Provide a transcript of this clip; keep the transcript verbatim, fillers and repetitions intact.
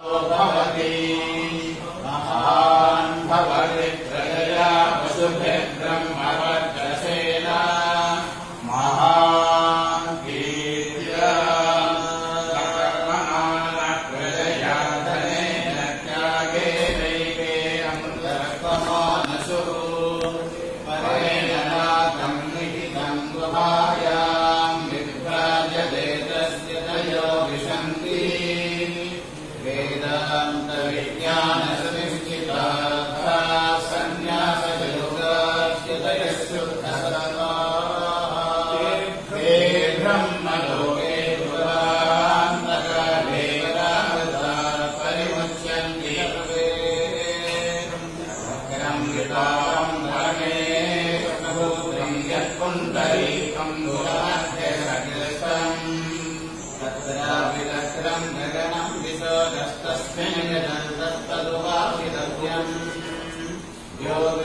भवति महान् भवति प्रजया वसुभिर्ब्रह्मवर्चसेन महान् कीर्त्या कर्मणा प्रजया धनेन त्यागेनैके अमृतत्वमानसुः परेण नाथं निहितं गुहायां विभ्राजते तस्य तयो विशन्ति वेदान्तविज्ञानसंस्कृताः सन्न्यासयोगाच्युतयः शुद्धसत्त्वाः ते ब्रह्मलोके पुरान्तकाले रामदा परिमुच्यन्ति वक्रं वितां धर्मे कृष्णभूतं यत्पुण्डरीकं गुणमध्यसकृतम् तत्रापि तत्रं गगनं विशोदस्तस्मिन् तत्तदुपासितव्यम् यो